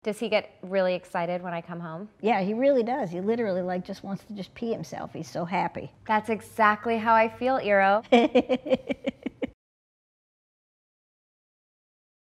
Does he get really excited when I come home? Yeah, he really does. He literally like just wants to just pee himself. He's so happy. That's exactly how I feel, Eero.